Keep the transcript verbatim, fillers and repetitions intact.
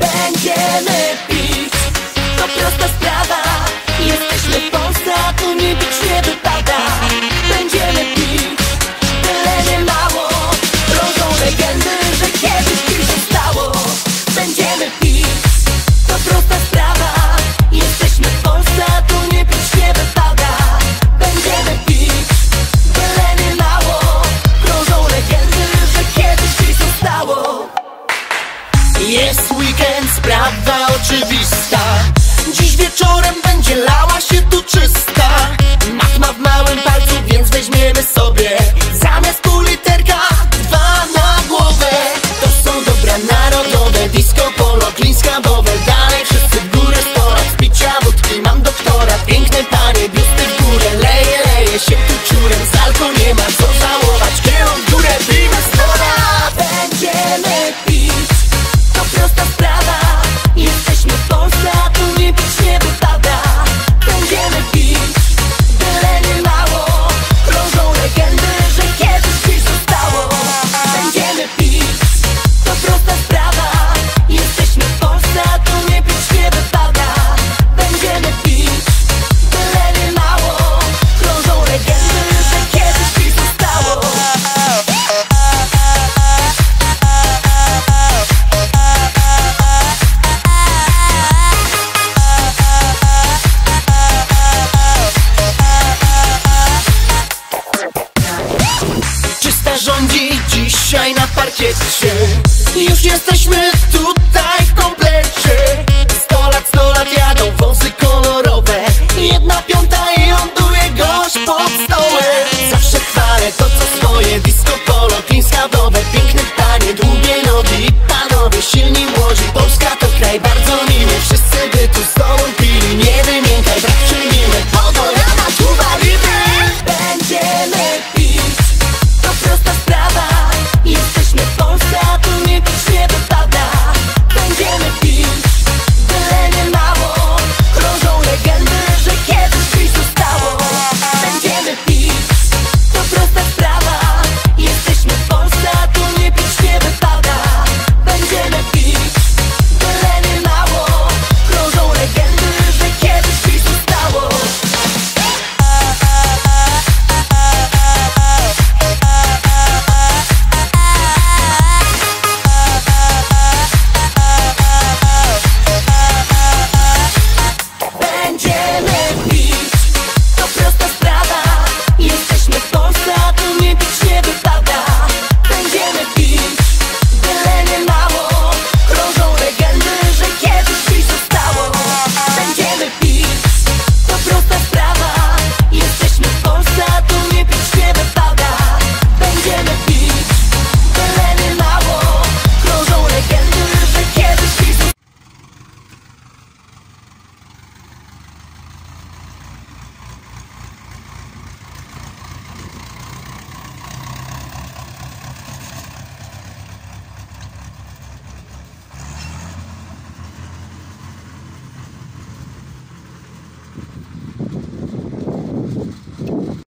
Będziemy pić, to prosta sprawa. Jesteśmy w Polsce, a tu nie pić nie wypada. Będziemy pić, tyle nie mało. Krążą legendy, że kiedyś pić zostało. Będziemy pić, to prosta sprawa. Jesteśmy w Polsce, a tu nie pić nie wypada. Będziemy pić, tyle nie mało. Krążą legendy, że kiedyś pić zostało. Jest weekend, sprawa oczywista. Dziś wieczorem będzie lała się tu czysta. Matma w małym palcu, więc weźmiemy sobie zamiast pół literka dwa na głowę. To są dobra narodowe, disco polo, klińska bowel. Dalej wszyscy w górę, sto lat picia wódki. Mam doktora, piękne panie, biusty w górę. Leje, leje się tu ciurem, z alko nie ma co żałować. Kierunek w górę, pijmy spora. Będziemy pić, to prosta sprawa. Jesteśmy w Polsce, a tu nie pić nie wypada. Będziemy pić, tyle nie mało. Krążą legendy, że kiedyś pić zostało. Będziemy pić, to prosta sprawa. Jesteśmy w Polsce, a tu nie pić nie wypada. Będziemy pić, tyle nie mało. Krążą legendy, że kiedyś pić zostało. Czysta rządzi dzisiaj na parkiecie. Już jesteśmy tutaj